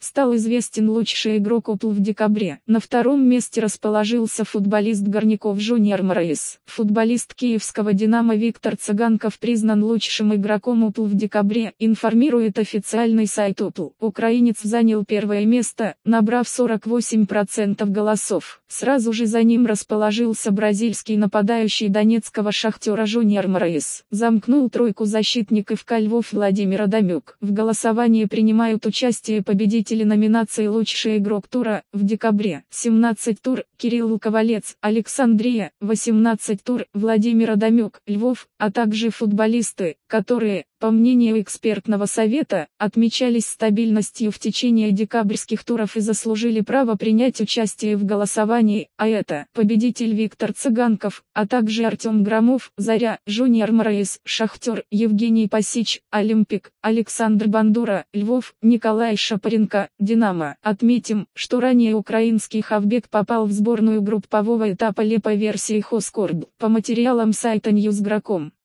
стал известен лучший игрок УПЛ в декабре. На втором месте расположился футболист Горняков Жуниор Мораис. Футболист киевского «Динамо» Виктор Цыганков признан лучшим игроком УПЛ в декабре, информирует официальный сайт УПЛ. Украинец занял первое место, набрав 48% голосов. Сразу же за ним расположился бразильский нападающий донецкого «Шахтера» Жуниор Мораис. Замкнул тройку защитник ФК Львов Владимир Адамюк. В голосовании принимают участие победители номинации «Лучший игрок тура» в декабре. 17 тур – Кирилл Ковалец, Александрия, 18 тур – Владимир Адамюк, Львов, а также футболисты, которые, по мнению экспертного совета, отмечались стабильностью в течение декабрьских туров и заслужили право принять участие в голосовании, а это победитель Виктор Цыганков, а также Артем Громов, Заря, Жуниор Мораис, Шахтер, Евгений Пасич, Олимпик, Александр Бандура, Львов, Николай Шапаренко, Динамо. Отметим, что ранее украинский хавбек попал в сборную группового этапа ЛЕ по версии Хоскорб. По материалам сайта Newsgro.com.